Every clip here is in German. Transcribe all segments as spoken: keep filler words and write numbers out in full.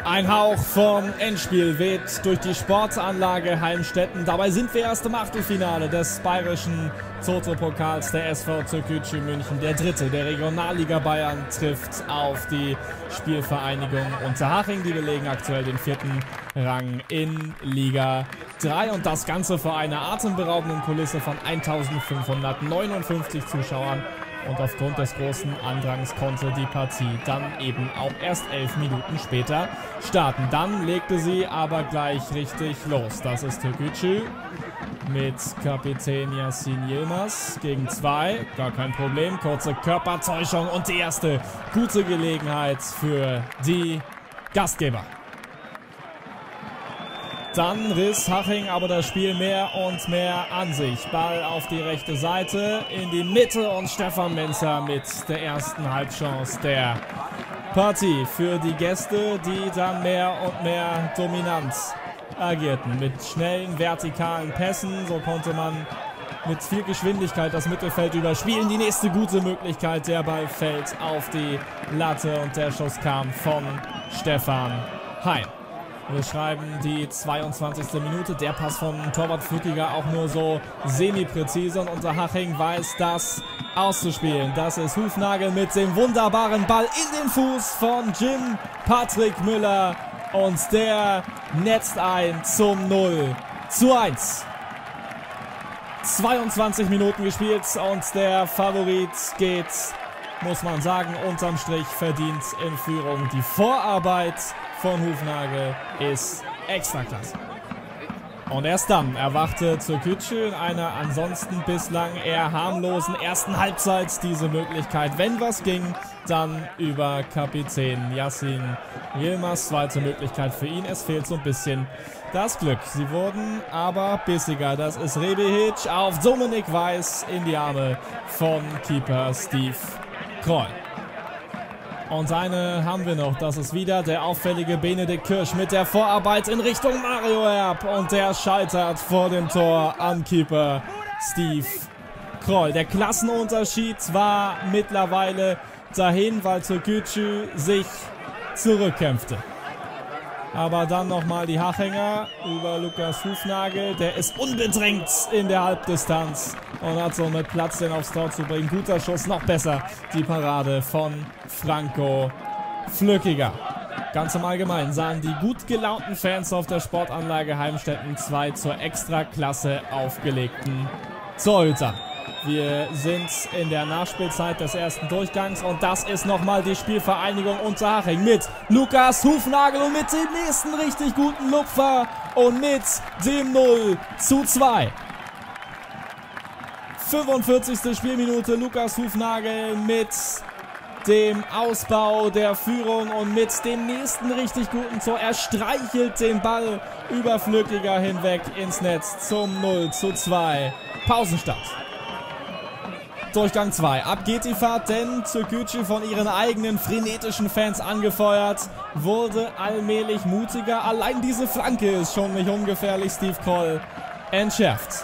Ein Hauch vom Endspiel weht durch die Sportanlage Heimstetten. Dabei sind wir erst im Achtelfinale des bayerischen Toto-Pokals. Der S V Türkgücü München, der dritte der Regionalliga Bayern, trifft auf die Spielvereinigung Unterhaching. Die belegen aktuell den vierten Rang in Liga drei. Und das Ganze vor einer atemberaubenden Kulisse von eintausendfünfhundertneunundfünfzig Zuschauern. Und aufgrund des großen Andrangs konnte die Partie dann eben auch erst elf Minuten später starten. Dann legte sie aber gleich richtig los. Das ist Türkgücü mit Kapitän Yasin Yilmaz gegen zwei. Gar kein Problem. Kurze Körpertäuschung und die erste gute Gelegenheit für die Gastgeber. Dann riss Haching aber das Spiel mehr und mehr an sich. Ball auf die rechte Seite, in die Mitte und Stefan Menzer mit der ersten Halbchance der Partie für die Gäste, die dann mehr und mehr dominant agierten. Mit schnellen, vertikalen Pässen, so konnte man mit viel Geschwindigkeit das Mittelfeld überspielen. Die nächste gute Möglichkeit, der Ball fällt auf die Latte und der Schuss kam von Stefan Heim. Wir schreiben die zweiundzwanzigste Minute. Der Pass von Torwart Flückiger auch nur so semi-präzise. Und Unterhaching weiß das auszuspielen. Das ist Hufnagel mit dem wunderbaren Ball in den Fuß von Jim Patrick Müller. Und der netzt ein zum null zu eins. zweiundzwanzig Minuten gespielt und der Favorit geht, muss man sagen, unterm Strich verdient in Führung. Die Vorarbeit von Hufnagel ist Extraklasse. Und erst dann erwachte Türkgücü in einer ansonsten bislang eher harmlosen ersten Halbzeit diese Möglichkeit. Wenn was ging, dann über Kapitän Yasin Yilmaz. Zweite Möglichkeit für ihn. Es fehlt so ein bisschen das Glück. Sie wurden aber bissiger. Das ist Rebihic auf Dominik Weiß in die Arme von Keeper Steve Kroll. Und eine haben wir noch, das ist wieder der auffällige Benedikt Kirsch mit der Vorarbeit in Richtung Mario Erb. Und der scheitert vor dem Tor am Keeper Steve Kroll. Der Klassenunterschied war mittlerweile dahin, weil Türkgücü sich zurückkämpfte. Aber dann nochmal die Hachinger über Lukas Hufnagel. Der ist unbedrängt in der Halbdistanz und hat somit Platz, den aufs Tor zu bringen. Guter Schuss, noch besser die Parade von Franco Flückiger. Ganz im Allgemeinen sahen die gut gelaunten Fans auf der Sportanlage Heimstetten zwei zur Extraklasse aufgelegten Torhüter. Wir sind in der Nachspielzeit des ersten Durchgangs und das ist nochmal die Spielvereinigung Unterhaching mit Lukas Hufnagel und mit dem nächsten richtig guten Lupfer und mit dem null zu zwei. fünfundvierzigste Spielminute, Lukas Hufnagel mit dem Ausbau der Führung und mit dem nächsten richtig guten Tor. Er streichelt den Ball über Flückiger hinweg ins Netz zum null zu zwei. Pausenstand. Durchgang zwei. Ab geht die Fahrt, denn Türkgücü, von ihren eigenen frenetischen Fans angefeuert, wurde allmählich mutiger. Allein diese Flanke ist schon nicht ungefährlich. Steve Kroll entschärft.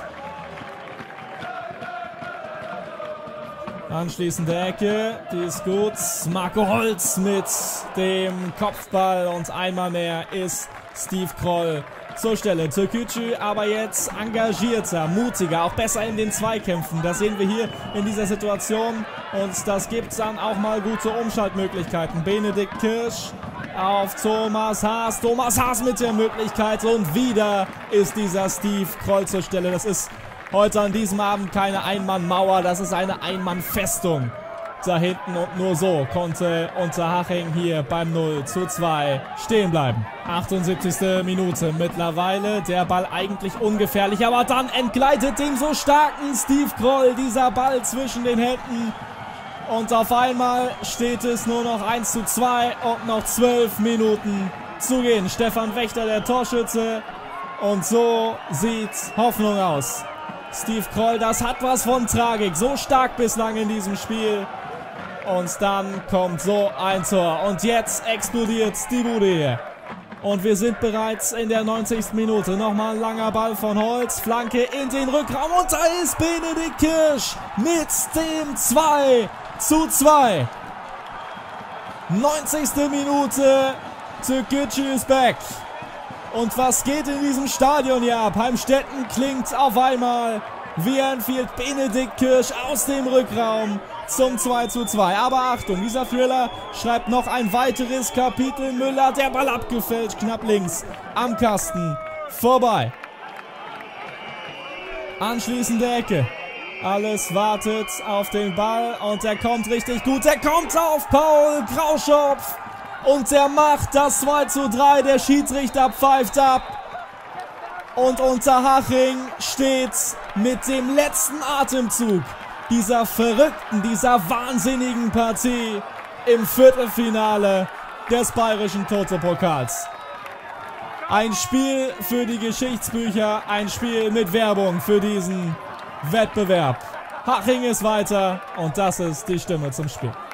Anschließende Ecke, die ist gut. Marco Holz mit dem Kopfball und einmal mehr ist Steve Kroll zur Stelle. Türkgücü aber jetzt engagierter, mutiger, auch besser in den Zweikämpfen. Das sehen wir hier in dieser Situation und das gibt dann auch mal gute Umschaltmöglichkeiten. Benedikt Kirsch auf Thomas Haas. Thomas Haas mit der Möglichkeit und wieder ist dieser Steve Kroll zur Stelle. Das ist heute an diesem Abend keine Einmannmauer, das ist eine Einmannfestung da hinten und nur so konnte Unterhaching hier beim null zu zwei stehen bleiben. achtundsiebzigste Minute mittlerweile, der Ball eigentlich ungefährlich, aber dann entgleitet dem so starken Steve Kroll dieser Ball zwischen den Händen und auf einmal steht es nur noch eins zu zwei und noch zwölf Minuten zu gehen. Stefan Wächter der Torschütze und so sieht Hoffnung aus. Steve Kroll, das hat was von Tragik, so stark bislang in diesem Spiel. Und dann kommt so ein Tor. Und jetzt explodiert die Bude hier. Und wir sind bereits in der neunzigsten Minute. Nochmal ein langer Ball von Holz. Flanke in den Rückraum. Und da ist Benedikt Kirsch mit dem zwei zu zwei. neunzigste Minute. Türkgücü ist back. Und was geht in diesem Stadion hier ab? Heimstetten klingt auf einmal wie ein Field. Benedikt Kirsch aus dem Rückraum zum zwei zu zwei. Aber Achtung, dieser Thriller schreibt noch ein weiteres Kapitel. Müller, der Ball abgefälscht, knapp links am Kasten vorbei. Anschließende Ecke. Alles wartet auf den Ball und der kommt richtig gut. Der kommt auf Paul Grauschopf und der macht das zwei zu drei. Der Schiedsrichter pfeift ab. Und Unterhaching steht mit dem letzten Atemzug dieser verrückten, dieser wahnsinnigen Partie im Viertelfinale des Bayerischen Toto-Pokals. Ein Spiel für die Geschichtsbücher, ein Spiel mit Werbung für diesen Wettbewerb. Haching ist weiter und das ist die Stimme zum Spiel.